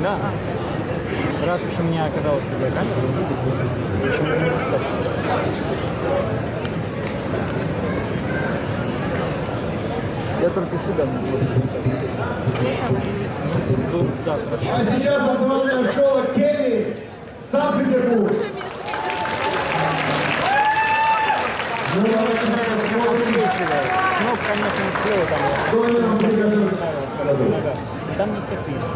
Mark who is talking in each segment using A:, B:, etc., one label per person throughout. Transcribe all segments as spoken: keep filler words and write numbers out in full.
A: Да. Раз уж у меня оказалась видеокамера, почему не я только сюда не буду.
B: А сейчас национальная школа Кеми, Санкт-Петербург. Ну, давайте посмотрим.
A: Снова, конечно, клево там.
B: Что они нам приготовили?
A: Там не всех видно.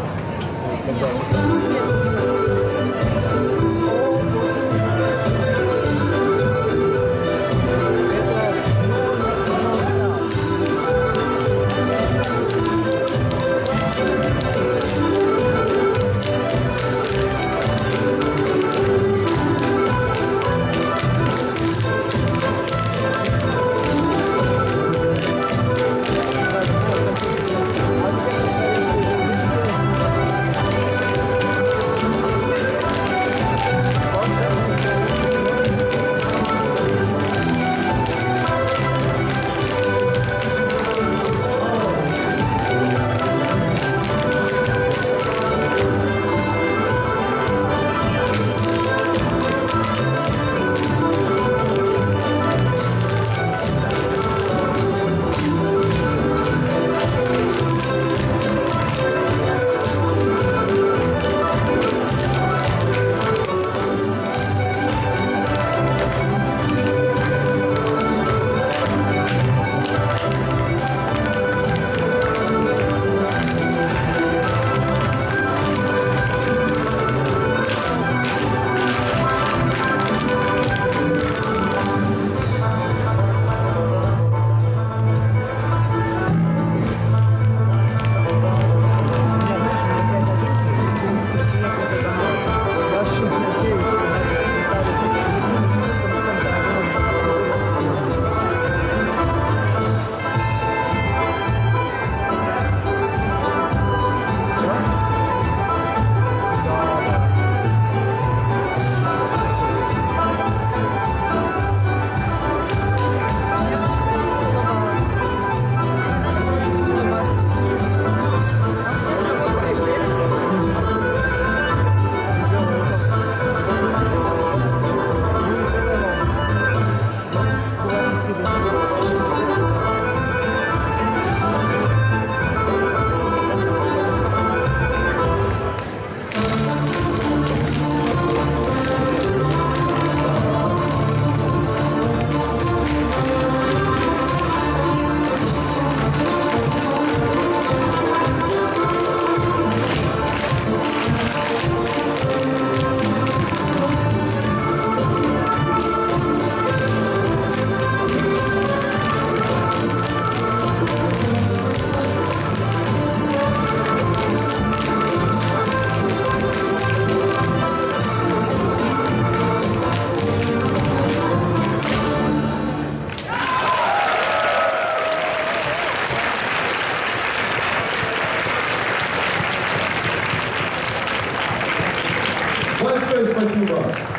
B: Большое спасибо.